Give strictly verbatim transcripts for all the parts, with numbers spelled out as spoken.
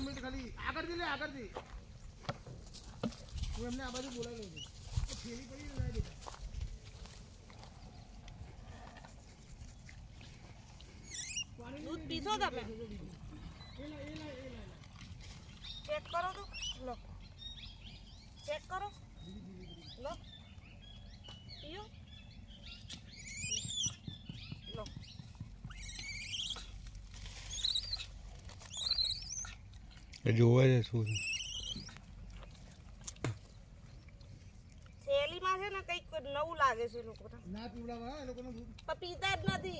minute खाली आकर दे ले आकर दे वो हमने आवाज बोला नहीं तो थेली पड़ी लगा दे दूध पीसो તમે एला एला एला चेक करो तो लो चेक करो लो पियो लो જોવે છે શું શેલીમાં છે ને કંઈક નવું લાગે છે લોકોને ના પીવડાવા એ લોકોનો દૂધ પણ પીતા જ નથી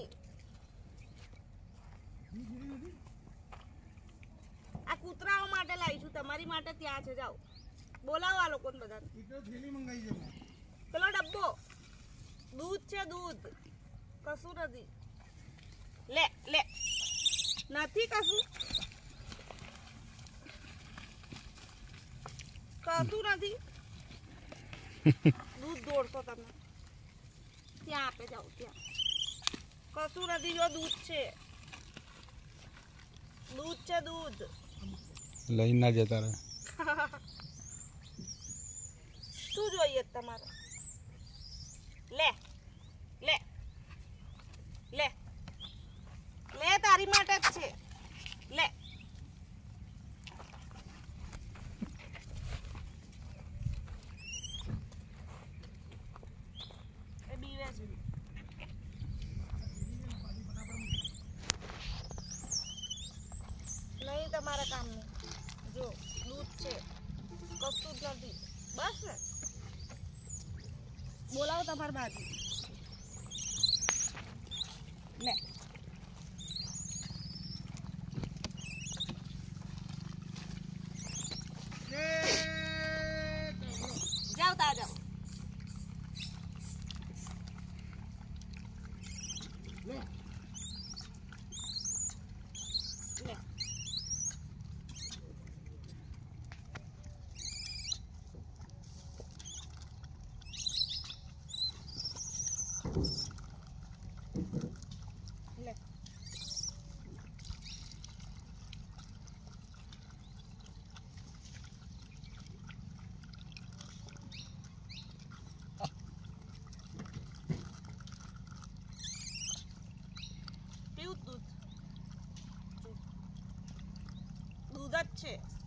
આ કૂતરાઓ માટે લાવી છું તમારી માટે ત્યાં છે જાઓ બોલાવો આ લોકોને બધાને એટલે થેલી મંગાઈ છે પેલો ડબ્બો દૂધ છે દૂધ કશું નથી લે લે નથી કશું કશું નથી દૂધ દોડશો તમે ત્યાં આપે જાઓ ત્યાં કશું નથી જો દૂધ છે દૂધ છે દૂધ લઈને ના જતા રહે શું જોઈએ તમારે લે લે લે લે તારી માટે જ છે લે એ બીવે છે નહીં તમારા કામનું જો દૂધ છે કશું જ નથી બસ ને બોલાવો તમારી બાજુ લે જાઓ તા જાઓ લે લે લે પીવું દૂધ દૂધ જ છે